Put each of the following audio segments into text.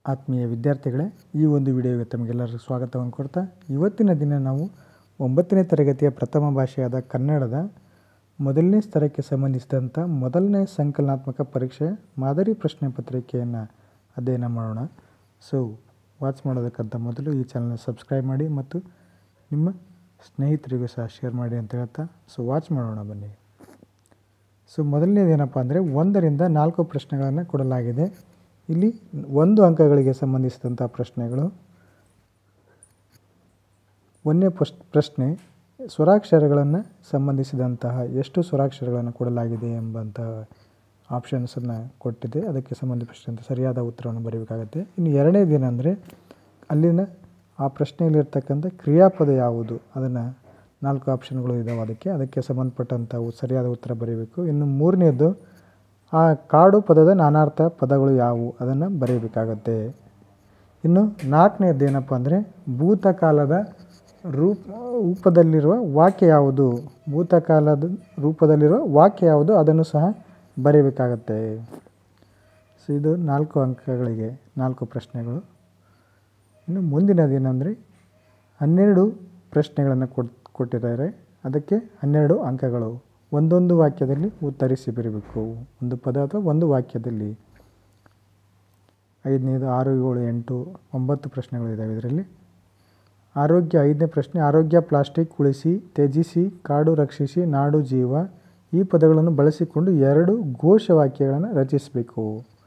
ಆತ್ಮೀಯ ವಿದ್ಯಾರ್ಥಿಗಳೇ, ಈ ಒಂದು ವಿಡಿಯೋಗೆ ತಮಗೆಲ್ಲರಿಗೂ ಸ್ವಾಗತವನ್ನು ಕೊಡ್ತಾ, ಇವತ್ತಿನ ದಿನ ನಾವು 9ನೇ ತರಗತಿಯ ಪ್ರಥಮ ಭಾಷೆಯಾದ ಕನ್ನಡದ ಮೊದಲನೇ ಸ್ತರಕ್ಕೆ ಸಂಬಂಧಿಸಿದಂಥ ಮೊದಲನೇ ಸಂಕಲನಾತ್ಮಕ ಪರೀಕ್ಷೆ ಮಾದರಿ ಪ್ರಶ್ನೆ ಪತ್ರಿಕೆಯನ್ನು ಅಧ್ಯಯನ ಮಾಡೋಣ. ವಾಚ್ ಮಾಡೋದಕ್ಕಂತ ಮೊದಲು ಈ ಚಾನಲ್ನ ಸಬ್ಸ್ಕ್ರೈಬ್ ಮಾಡಿ ಮತ್ತು ನಿಮ್ಮ ಸ್ನೇಹಿತರಿಗೂ ಸಹ ಶೇರ್ ಮಾಡಿ ಅಂತ ಹೇಳ್ತಾ ವಾಚ್ ಮಾಡೋಣ ಬನ್ನಿ. ಮೊದಲನೇದೇನಪ್ಪ ಅಂದರೆ 1 ರಿಂದ 4 ಪ್ರಶ್ನೆಗಳನ್ನು ಕೊಡಲಾಗಿದೆ. ಇಲ್ಲಿ 1 ಅಂಕಗಳಿಗೆ ಸಂಬಂಧಿಸಿದಂಥ ಪ್ರಶ್ನೆಗಳು. 1ನೇ ಪ್ರಶ್ನೆ, ಸ್ವರಾಕ್ಷರಗಳನ್ನು ಸಂಬಂಧಿಸಿದಂತಹ ಎಷ್ಟು ಸ್ವರಾಕ್ಷರಗಳನ್ನು ಕೊಡಲಾಗಿದೆ ಎಂಬಂತಹ ಆಪ್ಷನ್ಸನ್ನು ಕೊಟ್ಟಿದೆ. ಅದಕ್ಕೆ ಸಂಬಂಧಪಟ್ಟಂತೆ ಸರಿಯಾದ ಉತ್ತರವನ್ನು ಬರೀಬೇಕಾಗುತ್ತೆ. ಇನ್ನು 2ನೇದೇನೆಂದರೆ ಅಲ್ಲಿನ ಆ ಪ್ರಶ್ನೆಯಲ್ಲಿರ್ತಕ್ಕಂಥ ಕ್ರಿಯಾಪದ ಯಾವುದು, ಅದನ್ನು 4 ಆಪ್ಷನ್ಗಳು ಇದ್ದಾವೆ. ಅದಕ್ಕೆ ಸಂಬಂಧಪಟ್ಟಂಥ ಸರಿಯಾದ ಉತ್ತರ ಬರೀಬೇಕು. ಇನ್ನು 3ನೇದು ಆ ಕಾಡು ಪದದ ನಾನಾರ್ಥ ಪದಗಳು ಯಾವುವು, ಅದನ್ನು ಬರೀಬೇಕಾಗತ್ತೆ. ಇನ್ನು 4ನೇದೇನಪ್ಪ ಅಂದರೆ ಭೂತಕಾಲದ ರೂಪದಲ್ಲಿರುವ ವಾಕ್ಯ ಯಾವುದು, ಭೂತಕಾಲದ ರೂಪದಲ್ಲಿರುವ ವಾಕ್ಯ ಯಾವುದು, ಅದನ್ನು ಸಹ ಬರೀಬೇಕಾಗತ್ತೆ. ಇದು 4 ಅಂಕಗಳಿಗೆ 4 ಪ್ರಶ್ನೆಗಳು. ಇನ್ನು ಮುಂದಿನದೇನೆಂದರೆ 12 ಪ್ರಶ್ನೆಗಳನ್ನು ಕೊಟ್ಟಿದ್ದಾರೆ. ಅದಕ್ಕೆ 12 ಅಂಕಗಳು. ಒಂದೊಂದು ವಾಕ್ಯದಲ್ಲಿ ಉತ್ತರಿಸಿ ಬರೀಬೇಕು. ಒಂದು ಪದ ಅಥವಾ ಒಂದು ವಾಕ್ಯದಲ್ಲಿ. 5ನೇದು 6, 7, 8, 9 ಪ್ರಶ್ನೆಗಳಿದ್ದಾವೆ ಇದರಲ್ಲಿ. ಆರೋಗ್ಯ 5ನೇ ಪ್ರಶ್ನೆ, ಆರೋಗ್ಯ ಪ್ಲಾಸ್ಟಿಕ್ ಉಳಿಸಿ, ತ್ಯಜಿಸಿ, ಕಾಡು ರಕ್ಷಿಸಿ, ನಾಡು ಜೀವ ಈ ಪದಗಳನ್ನು ಬಳಸಿಕೊಂಡು 2 ಘೋಷವಾಕ್ಯಗಳನ್ನು ರಚಿಸಬೇಕು.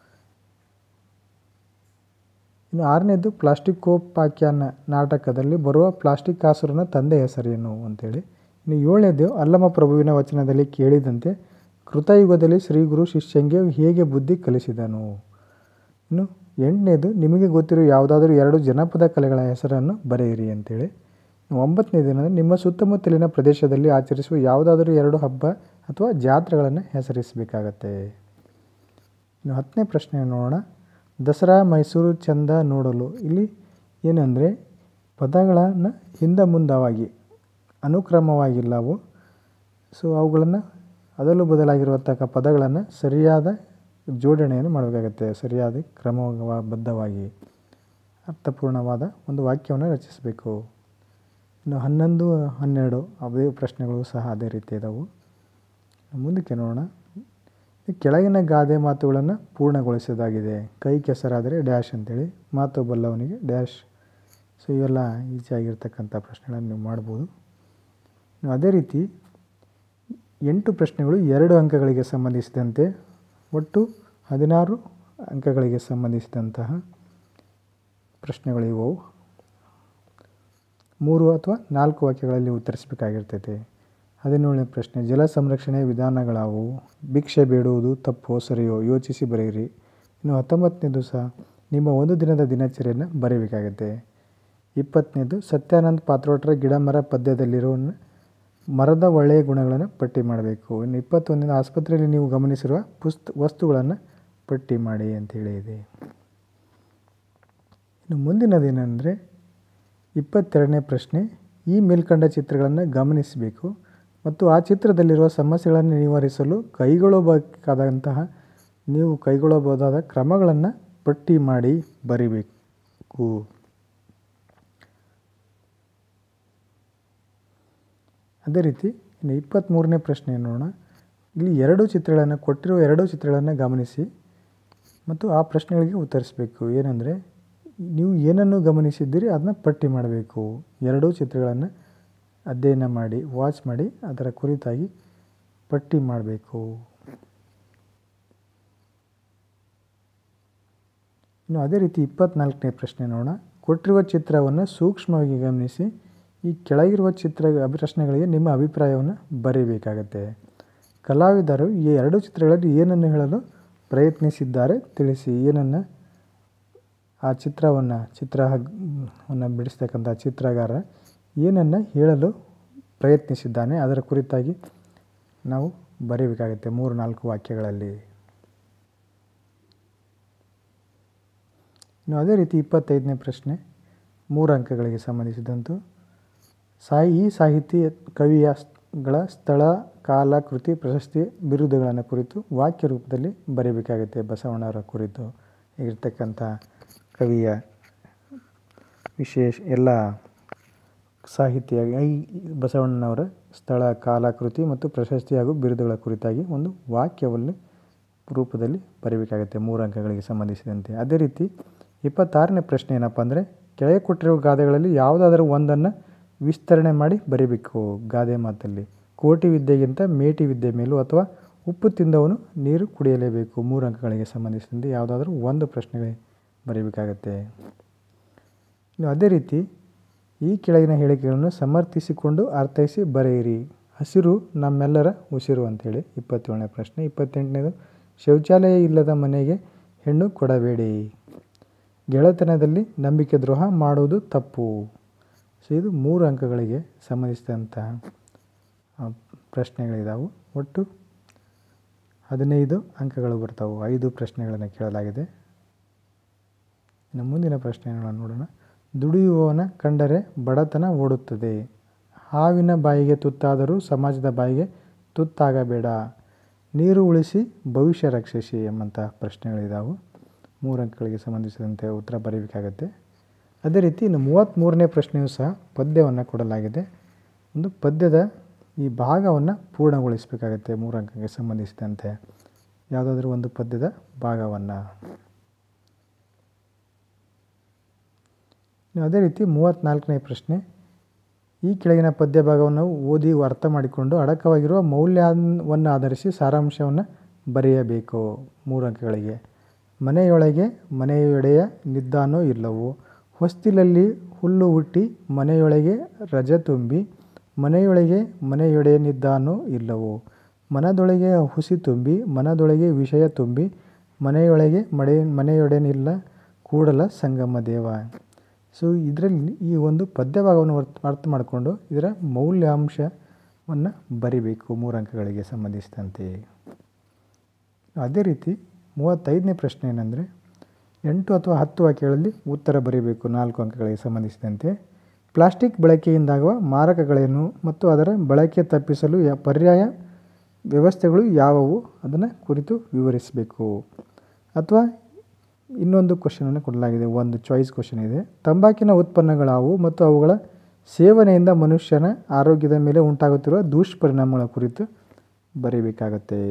ಇನ್ನು 6ನೇದು ಪ್ಲಾಸ್ಟಿಕೋಪಾಖ್ಯಾನ ನಾಟಕದಲ್ಲಿ ಬರುವ ಪ್ಲಾಸ್ಟಿಕ್ ಕಾಸುರನ ತಂದೆ ಹೆಸರೇನು ಅಂತೇಳಿ. ಇನ್ನು 7ನೇದು ಅಲ್ಲಮ ಪ್ರಭುವಿನ ವಚನದಲ್ಲಿ ಕೇಳಿದಂತೆ ಕೃತಯುಗದಲ್ಲಿ ಶ್ರೀ ಗುರು ಶಿಷ್ಯಂಗೆ ಹೇಗೆ ಬುದ್ಧಿ ಕಲಿಸಿದನು. ಇನ್ನು 8ನೇದು ನಿಮಗೆ ಗೊತ್ತಿರುವ ಯಾವುದಾದ್ರೂ 2 ಜನಪದ ಕಲೆಗಳ ಹೆಸರನ್ನು ಬರೆಯಿರಿ ಅಂತೇಳಿ. 9ನೇದೇನೆಂದರೆ ನಿಮ್ಮ ಸುತ್ತಮುತ್ತಲಿನ ಪ್ರದೇಶದಲ್ಲಿ ಆಚರಿಸುವ ಯಾವುದಾದ್ರೂ 2 ಹಬ್ಬ ಅಥವಾ ಜಾತ್ರೆಗಳನ್ನು ಹೆಸರಿಸಬೇಕಾಗತ್ತೆ. ಇನ್ನು 10ನೇ ಪ್ರಶ್ನೆ ನೋಡೋಣ. ದಸರಾ ಮೈಸೂರು ಚಂದ ನೋಡಲು. ಇಲ್ಲಿ ಏನಂದರೆ ಪದಗಳನ್ನು ಹಿಂದೆ ಮುಂದವಾಗಿ ಅನುಕ್ರಮವಾಗಿಲ್ಲವು. ಅವುಗಳನ್ನು ಅದಲು ಬದಲಾಗಿರುವಂಥ ಪದಗಳನ್ನು ಸರಿಯಾದ ಜೋಡಣೆಯನ್ನು ಮಾಡಬೇಕಾಗತ್ತೆ. ಸರಿಯಾದ ಕ್ರಮಬದ್ಧವಾಗಿ ಅರ್ಥಪೂರ್ಣವಾದ ಒಂದು ವಾಕ್ಯವನ್ನು ರಚಿಸಬೇಕು. ಇನ್ನು 11, 12 ಅದೇ ಪ್ರಶ್ನೆಗಳು ಸಹ ಅದೇ ರೀತಿ ಇದ್ದಾವೆ. ಮುಂದಕ್ಕೆ ನೋಡೋಣ. ಕೆಳಗಿನ ಗಾದೆ ಮಾತುಗಳನ್ನು ಪೂರ್ಣಗೊಳಿಸೋದಾಗಿದೆ. ಕೈ ಕೆಸರಾದರೆ ಡ್ಯಾಶ್ ಅಂತೇಳಿ, ಮಾತು ಬಲ್ಲವನಿಗೆ ಡ್ಯಾಶ್. ಇವೆಲ್ಲ ಈಸಿಯಾಗಿರ್ತಕ್ಕಂಥ ಪ್ರಶ್ನೆಗಳನ್ನು ನೀವು ಮಾಡ್ಬೋದು. ಅದೇ ರೀತಿ 8 ಪ್ರಶ್ನೆಗಳು 2 ಅಂಕಗಳಿಗೆ ಸಂಬಂಧಿಸಿದಂತೆ, ಒಟ್ಟು 16 ಅಂಕಗಳಿಗೆ ಸಂಬಂಧಿಸಿದಂತಹ ಪ್ರಶ್ನೆಗಳಿವು. 3 ಅಥವಾ 4 ವಾಕ್ಯಗಳಲ್ಲಿ ಉತ್ತರಿಸಬೇಕಾಗಿರ್ತೈತೆ. 17ನೇ ಪ್ರಶ್ನೆ, ಜಲ ಸಂರಕ್ಷಣೆಯ ವಿಧಾನಗಳಾವು, ಭಿಕ್ಷೆ ಬೇಡುವುದು ತಪ್ಪೋ ಸರಿಯೋ ಯೋಚಿಸಿ ಬರೆಯಿರಿ. ಇನ್ನು 19ನೇದು ಸಹ ನಿಮ್ಮ ಒಂದು ದಿನದ ದಿನಚರಿಯನ್ನು ಬರೀಬೇಕಾಗುತ್ತೆ. 20ನೇದು ಸತ್ಯಾನಂದ ಪಾತ್ರೋಟರ ಗಿಡ ಮರ ಪದ್ಯದಲ್ಲಿರೋ ಮರದ ಒಳ್ಳೆಯ ಗುಣಗಳನ್ನು ಪಟ್ಟಿ ಮಾಡಬೇಕು. ಇನ್ನು 21ನೇದು ಆಸ್ಪತ್ರೆಯಲ್ಲಿ ನೀವು ಗಮನಿಸಿರುವ ವಸ್ತುಗಳನ್ನು ಪಟ್ಟಿ ಮಾಡಿ ಅಂತೇಳಿ ಇದೆ. ಇನ್ನು ಮುಂದಿನದೇನೆಂದರೆ 22ನೇ ಪ್ರಶ್ನೆ, ಈ ಮೇಲ್ಕಂಡ ಚಿತ್ರಗಳನ್ನು ಗಮನಿಸಬೇಕು ಮತ್ತು ಆ ಚಿತ್ರದಲ್ಲಿರುವ ಸಮಸ್ಯೆಗಳನ್ನು ನಿವಾರಿಸಲು ನೀವು ಕೈಗೊಳ್ಳಬಹುದಾದ ಕ್ರಮಗಳನ್ನು ಪಟ್ಟಿ ಮಾಡಿ ಬರೀಬೇಕು. ಅದೇ ರೀತಿ ಇನ್ನು 23ನೇ ಪ್ರಶ್ನೆ ನೋಡೋಣ. ಇಲ್ಲಿ 2 ಚಿತ್ರಗಳನ್ನು ಕೊಟ್ಟಿರುವ 2 ಚಿತ್ರಗಳನ್ನು ಗಮನಿಸಿ ಮತ್ತು ಆ ಪ್ರಶ್ನೆಗಳಿಗೆ ಉತ್ತರಿಸಬೇಕು. ಏನಂದರೆ ನೀವು ಏನನ್ನು ಗಮನಿಸಿದ್ದೀರಿ ಅದನ್ನ ಪಟ್ಟಿ ಮಾಡಬೇಕು. 2 ಚಿತ್ರಗಳನ್ನು ಅಧ್ಯಯನ ಮಾಡಿ, ವಾಚ್ ಮಾಡಿ, ಅದರ ಕುರಿತಾಗಿ ಪಟ್ಟಿ ಮಾಡಬೇಕು. ಇನ್ನು ಅದೇ ರೀತಿ 24ನೇ ಪ್ರಶ್ನೆ ನೋಡೋಣ. ಕೊಟ್ಟಿರುವ ಚಿತ್ರವನ್ನು ಸೂಕ್ಷ್ಮವಾಗಿ ಗಮನಿಸಿ. ಈ ಕೆಳಗಿರುವ ಪ್ರಶ್ನೆಗಳಿಗೆ ನಿಮ್ಮ ಅಭಿಪ್ರಾಯವನ್ನು ಬರೀಬೇಕಾಗತ್ತೆ. ಕಲಾವಿದರು ಈ 2 ಚಿತ್ರಗಳಲ್ಲಿ ಏನನ್ನು ಹೇಳಲು ಪ್ರಯತ್ನಿಸಿದ್ದಾರೆ ತಿಳಿಸಿ. ಏನನ್ನು ಆ ಚಿತ್ರವನ್ನು ಬಿಡಿಸ್ತಕ್ಕಂಥ ಚಿತ್ರಗಾರ ಏನನ್ನು ಹೇಳಲು ಪ್ರಯತ್ನಿಸಿದ್ದಾನೆ ಅದರ ಕುರಿತಾಗಿ ನಾವು ಬರೀಬೇಕಾಗುತ್ತೆ 3-4 ವಾಕ್ಯಗಳಲ್ಲಿ. ಇನ್ನು ಅದೇ ರೀತಿ 25ನೇ ಪ್ರಶ್ನೆ 3 ಅಂಕಗಳಿಗೆ ಸಂಬಂಧಿಸಿದಂತೆ ಈ ಸಾಹಿತಿ ಕವಿಗಳ ಸ್ಥಳ, ಕಾಲ, ಕೃತಿ, ಪ್ರಶಸ್ತಿ, ಬಿರುದುಗಳನ್ನು ಕುರಿತು ವಾಕ್ಯ ರೂಪದಲ್ಲಿ ಬರೀಬೇಕಾಗುತ್ತೆ. ಬಸವಣ್ಣವರ ಕುರಿತು ಇರ್ತಕ್ಕಂಥ ಕವಿಯ ವಿಶೇಷ ಎಲ್ಲ ಸಾಹಿತ್ಯ ಈ ಬಸವಣ್ಣನವರ ಸ್ಥಳ ಕಾಲ ಕೃತಿ ಮತ್ತು ಪ್ರಶಸ್ತಿ ಹಾಗೂ ಬಿರುದುಗಳ ಕುರಿತಾಗಿ ಒಂದು ವಾಕ್ಯವನ್ನು ರೂಪದಲ್ಲಿ ಬರೀಬೇಕಾಗುತ್ತೆ 3 ಅಂಕಗಳಿಗೆ ಸಂಬಂಧಿಸಿದಂತೆ. ಅದೇ ರೀತಿ 26ನೇ ಪ್ರಶ್ನೆ ಏನಪ್ಪ ಅಂದರೆ ಕೆಳಗೆ ಕೊಟ್ಟಿರುವ ಗಾದೆಗಳಲ್ಲಿ ಯಾವುದಾದರೂ ಒಂದನ್ನು ವಿಸ್ತರಣೆ ಮಾಡಿ ಬರೀಬೇಕು. ಗಾದೆ ಮಾತಲ್ಲಿ ಕೋಟಿ ವಿದ್ಯೆಗಿಂತ ಮೇಟಿ ವಿದ್ಯೆ ಮೇಲೂ ಅಥವಾ ಉಪ್ಪು ತಿಂದವನು ನೀರು ಕುಡಿಯಲೇಬೇಕು. 3 ಅಂಕಗಳಿಗೆ ಸಂಬಂಧಿಸಿದಂತೆ ಯಾವುದಾದ್ರೂ ಒಂದು ಪ್ರಶ್ನೆಗೆ ಬರೀಬೇಕಾಗತ್ತೆ. ಇನ್ನು ಅದೇ ರೀತಿ ಈ ಕೆಳಗಿನ ಹೇಳಿಕೆಗಳನ್ನು ಸಮರ್ಥಿಸಿಕೊಂಡು ಅರ್ಥೈಸಿ ಬರೆಯಿರಿ. ಹಸಿರು ನಮ್ಮೆಲ್ಲರ ಉಸಿರು ಅಂತೇಳಿ 27ನೇ ಪ್ರಶ್ನೆ. 28ನೇದು ಶೌಚಾಲಯ ಇಲ್ಲದ ಮನೆಗೆ ಹೆಣ್ಣು ಕೊಡಬೇಡಿ. ಗೆಳೆತನದಲ್ಲಿ ನಂಬಿಕೆ ದ್ರೋಹ ಮಾಡುವುದು ತಪ್ಪು. ಸೊ ಇದು 3 ಅಂಕಗಳಿಗೆ ಸಂಬಂಧಿಸಿದಂಥ ಪ್ರಶ್ನೆಗಳಿದಾವೆ. ಒಟ್ಟು 15 ಅಂಕಗಳು ಬರ್ತಾವೆ. 5 ಪ್ರಶ್ನೆಗಳನ್ನು ಕೇಳಲಾಗಿದೆ. ಇನ್ನು ಮುಂದಿನ ಪ್ರಶ್ನೆಗಳನ್ನು ನೋಡೋಣ. ದುಡಿಯುವವನ ಕಂಡರೆ ಬಡತನ ಓಡುತ್ತದೆ. ಹಾವಿನ ಬಾಯಿಗೆ ತುತ್ತಾದರೂ ಸಮಾಜದ ಬಾಯಿಗೆ ತುತ್ತಾಗಬೇಡ. ನೀರು ಉಳಿಸಿ ಭವಿಷ್ಯ ರಕ್ಷಿಸಿ ಎಂಬಂಥ ಪ್ರಶ್ನೆಗಳಿದಾವೆ. 3 ಅಂಕಗಳಿಗೆ ಸಂಬಂಧಿಸಿದಂತೆ ಉತ್ತರ ಬರೀಬೇಕಾಗತ್ತೆ. ಅದೇ ರೀತಿ ಇನ್ನು 33ನೇ ಪ್ರಶ್ನೆಯೂ ಸಹ ಪದ್ಯವನ್ನು ಕೊಡಲಾಗಿದೆ. ಒಂದು ಪದ್ಯದ ಈ ಭಾಗವನ್ನು ಪೂರ್ಣಗೊಳಿಸಬೇಕಾಗತ್ತೆ 3 ಅಂಕಕ್ಕೆ ಸಂಬಂಧಿಸಿದಂತೆ. ಯಾವುದಾದ್ರೂ ಒಂದು ಪದ್ಯದ ಭಾಗವನ್ನು. ಅದೇ ರೀತಿ 34ನೇ ಪ್ರಶ್ನೆ. ಈ ಕೆಳಗಿನ ಪದ್ಯ ಭಾಗವನ್ನು ಓದಿ ಅರ್ಥ ಮಾಡಿಕೊಂಡು ಅಡಕವಾಗಿರುವ ಮೌಲ್ಯವನ್ನು ಆಧರಿಸಿ ಸಾರಾಂಶವನ್ನು ಬರೆಯಬೇಕು 3 ಅಂಕಗಳಿಗೆ. ಮನೆಯೊಳಗೆ ಮನೆಯೊಡೆಯ ನಿದ್ದಾನೋ ಇಲ್ಲವೋ, ಹೊಸ್ತಿಲಲ್ಲಿ ಹುಲ್ಲು ಹುಟ್ಟಿ ಮನೆಯೊಳಗೆ ರಜ ತುಂಬಿ, ಮನೆಯೊಳಗೆ ಮನೆಯೊಡೆಯನಿದ್ದಾನೋ ಇಲ್ಲವೋ, ಮನದೊಳಗೆ ಹುಸಿ ತುಂಬಿ ಮನದೊಳಗೆ ವಿಷಯ ತುಂಬಿ, ಮನೆಯೊಳಗೆ ಮನೆಯೊಡೆಯನಿಲ್ಲ ಕೂಡಲ ಸಂಗಮ ದೇವ. ಸೊ ಇದರಲ್ಲಿ ಈ ಒಂದು ಪದ್ಯ ಭಾಗವನ್ನು ಅರ್ಥ ಮಾಡಿಕೊಂಡು ಇದರ ಮೌಲ್ಯಾಂಶವನ್ನು ಬರಿಬೇಕು 3 ಅಂಕಗಳಿಗೆ ಸಂಬಂಧಿಸಿದಂತೆ. ಅದೇ ರೀತಿ 35ನೇ ಪ್ರಶ್ನೆ ಏನಂದರೆ 8 ಅಥವಾ 10 ವಾಕ್ಯಗಳಲ್ಲಿ ಉತ್ತರ ಬರೀಬೇಕು 4 ಅಂಕಗಳಿಗೆ ಸಂಬಂಧಿಸಿದಂತೆ. ಪ್ಲಾಸ್ಟಿಕ್ ಬಳಕೆಯಿಂದಾಗುವ ಮಾರಕಗಳೇನು ಮತ್ತು ಅದರ ಬಳಕೆ ತಪ್ಪಿಸಲು ಪರ್ಯಾಯ ವ್ಯವಸ್ಥೆಗಳು ಯಾವುವು ಅದನ್ನು ಕುರಿತು ವಿವರಿಸಬೇಕು. ಅಥವಾ ಇನ್ನೊಂದು ಕ್ವಶನನ್ನು ಕೊಡಲಾಗಿದೆ, ಒಂದು ಚಾಯ್ಸ್ ಕ್ವಶನ್ ಇದೆ. ತಂಬಾಕಿನ ಉತ್ಪನ್ನಗಳಾವು ಮತ್ತು ಅವುಗಳ ಸೇವನೆಯಿಂದ ಮನುಷ್ಯನ ಆರೋಗ್ಯದ ಮೇಲೆ ಉಂಟಾಗುತ್ತಿರುವ ದುಷ್ಪರಿಣಾಮಗಳ ಕುರಿತು ಬರೀಬೇಕಾಗತ್ತೆ.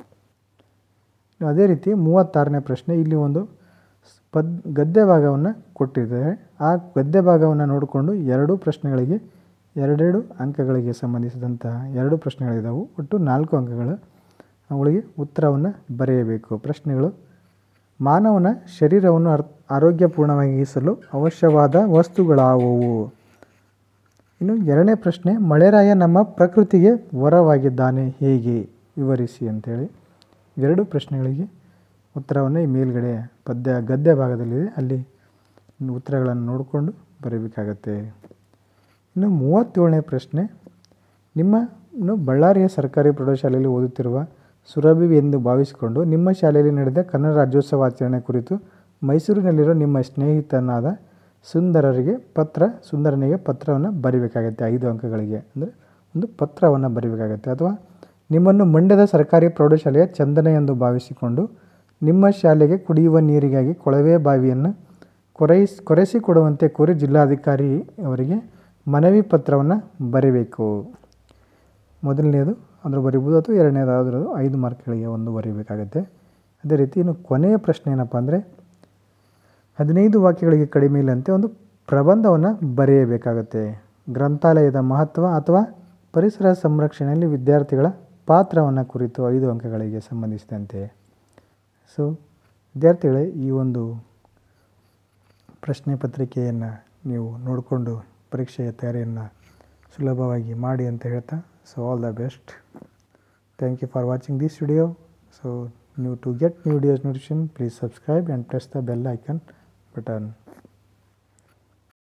ಅದೇ ರೀತಿ 36ನೇ ಪ್ರಶ್ನೆ. ಇಲ್ಲಿ ಒಂದು ಗದ್ಯ ಭಾಗವನ್ನು ಕೊಟ್ಟಿದ್ದಾರೆ. ಆ ಗದ್ಯ ಭಾಗವನ್ನು ನೋಡಿಕೊಂಡು 2 ಪ್ರಶ್ನೆಗಳಿಗೆ 2 ಅಂಕಗಳಿಗೆ ಸಂಬಂಧಿಸಿದಂತಹ 2 ಪ್ರಶ್ನೆಗಳಿದ್ದಾವೆ. ಒಟ್ಟು 4 ಅಂಕಗಳು. ಅವುಗಳಿಗೆ ಉತ್ತರವನ್ನು ಬರೆಯಬೇಕು. ಪ್ರಶ್ನೆಗಳು: ಮಾನವನ ಶರೀರವನ್ನು ಆರೋಗ್ಯಪೂರ್ಣವಾಗಿಸಲು ಅವಶ್ಯವಾದ ವಸ್ತುಗಳಾವುವು? ಇನ್ನು 2ನೇ ಪ್ರಶ್ನೆ, ಮಳೆರಾಯ ನಮ್ಮ ಪ್ರಕೃತಿಗೆ ವರವಾಗಿದ್ದಾನೆ, ಹೇಗೆ? ವಿವರಿಸಿ ಅಂತೇಳಿ 2 ಪ್ರಶ್ನೆಗಳಿಗೆ ಉತ್ತರವನ್ನು ಈ ಮೇಲ್ಗಡೆ ಗದ್ಯ ಭಾಗದಲ್ಲಿದೆ, ಅಲ್ಲಿ ಉತ್ತರಗಳನ್ನು ನೋಡಿಕೊಂಡು ಬರೀಬೇಕಾಗತ್ತೆ. ಇನ್ನು 37ನೇ ಪ್ರಶ್ನೆ, ನಿಮ್ಮನ್ನು ಬಳ್ಳಾರಿಯ ಸರ್ಕಾರಿ ಪ್ರೌಢಶಾಲೆಯಲ್ಲಿ ಓದುತ್ತಿರುವ ಸುರಭಿ ಎಂದು ಭಾವಿಸಿಕೊಂಡು ನಿಮ್ಮ ಶಾಲೆಯಲ್ಲಿ ನಡೆದ ಕನ್ನಡ ರಾಜ್ಯೋತ್ಸವ ಆಚರಣೆ ಕುರಿತು ಮೈಸೂರಿನಲ್ಲಿರೋ ನಿಮ್ಮ ಸ್ನೇಹಿತನಾದ ಸುಂದರನಿಗೆ ಪತ್ರವನ್ನು ಬರೀಬೇಕಾಗತ್ತೆ 5 ಅಂಕಗಳಿಗೆ. ಅಂದರೆ ಒಂದು ಪತ್ರವನ್ನು ಬರೀಬೇಕಾಗತ್ತೆ. ಅಥವಾ ನಿಮ್ಮನ್ನು ಮಂಡ್ಯದ ಸರ್ಕಾರಿ ಪ್ರೌಢಶಾಲೆಯ ಚಂದನ ಎಂದು ಭಾವಿಸಿಕೊಂಡು ನಿಮ್ಮ ಶಾಲೆಗೆ ಕುಡಿಯುವ ನೀರಿಗಾಗಿ ಕೊಳವೆ ಬಾವಿಯನ್ನು ಕೊರೆಸಿಕೊಡುವಂತೆ ಕೋರಿ ಜಿಲ್ಲಾಧಿಕಾರಿ ಅವರಿಗೆ ಮನವಿ ಪತ್ರವನ್ನು ಬರೀಬೇಕು. ಮೊದಲನೇದು ಅದರ ಬರಿಬೋದು, ಅಥವಾ 2ನೇದಾದರೂ 5 ಮಾರ್ಕ್ಗಳಿಗೆ ಒಂದು ಬರೀಬೇಕಾಗತ್ತೆ. ಅದೇ ರೀತಿ ಇನ್ನು ಕೊನೆಯ ಪ್ರಶ್ನೆ ಏನಪ್ಪ ಅಂದರೆ 15 ವಾಕ್ಯಗಳಿಗೆ ಕಡಿಮೆ ಇಲ್ಲಂತೆ ಒಂದು ಪ್ರಬಂಧವನ್ನು ಬರೆಯಬೇಕಾಗತ್ತೆ. ಗ್ರಂಥಾಲಯದ ಮಹತ್ವ ಅಥವಾ ಪರಿಸರ ಸಂರಕ್ಷಣೆಯಲ್ಲಿ ವಿದ್ಯಾರ್ಥಿಗಳ ಪಾತ್ರವನ್ನು ಕುರಿತು 5 ಅಂಕಗಳಿಗೆ ಸಂಬಂಧಿಸಿದಂತೆ. ಸೊ ವಿದ್ಯಾರ್ಥಿಗಳೇ, ಈ ಒಂದು ಪ್ರಶ್ನೆ ಪತ್ರಿಕೆಯನ್ನು ನೀವು ನೋಡಿಕೊಂಡು ಪರೀಕ್ಷೆಯ ತಯಾರಿಯನ್ನು ಸುಲಭವಾಗಿ ಮಾಡಿ ಅಂತ ಹೇಳ್ತಾ, so all the best. Thank you for watching this video. So to get new videos notification, please subscribe and press the bell icon button.